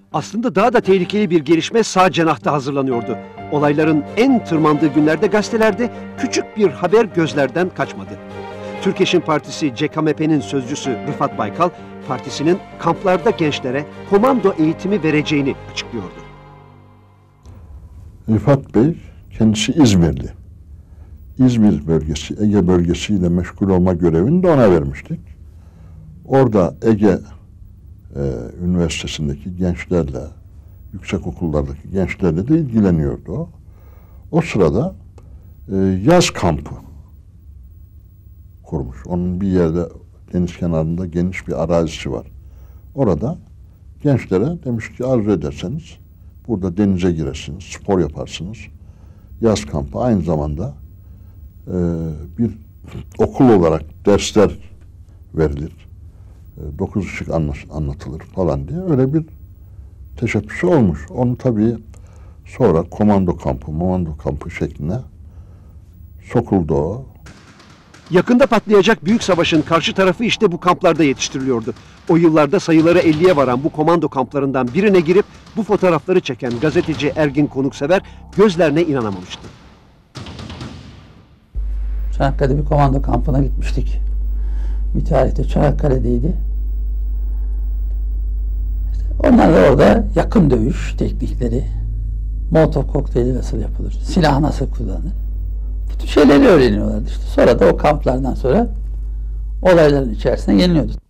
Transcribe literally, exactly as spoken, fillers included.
Aslında daha da tehlikeli bir gelişme sağ cenahta hazırlanıyordu. Olayların en tırmandığı günlerde gazetelerde küçük bir haber gözlerden kaçmadı. Türkeş'in partisi C K M P'nin sözcüsü Rıfat Baykal, partisinin kamplarda gençlere komando eğitimi vereceğini açıklıyordu. Rıfat Bey kendisi İzmirli. İzmir bölgesi, Ege bölgesiyle meşgul olma görevini de ona vermiştik. Orada Ege e, Üniversitesi'ndeki gençlerle, yüksek okullardaki gençlerle de ilgileniyordu o. O sırada e, yaz kampı kurmuş. Onun bir yerde deniz kenarında geniş bir arazisi var. Orada gençlere demiş ki arzu ederseniz burada denize girersiniz, spor yaparsınız. Yaz kampı aynı zamanda e, bir okul olarak dersler verilir. E, dokuz ışık anlatılır falan diye öyle bir teşebbüsü olmuş. Onu tabii sonra komando kampı, komando kampı şekline sokuldu o. Yakında patlayacak büyük savaşın karşı tarafı işte bu kamplarda yetiştiriliyordu. O yıllarda sayıları elliye varan bu komando kamplarından birine girip bu fotoğrafları çeken gazeteci Ergin Konuksever gözlerine inanamamıştı. Çanakkale'de bir komando kampına gitmiştik. Müteahhit de Çanakkale'deydi. İşte onlar da orada yakın dövüş teknikleri, Molotov kokteyli nasıl yapılır, silah nasıl kullanılır, bu tür şeyleri öğreniyorlardı işte. Sonra da o kamplardan sonra olayların içerisine yeniliyordu.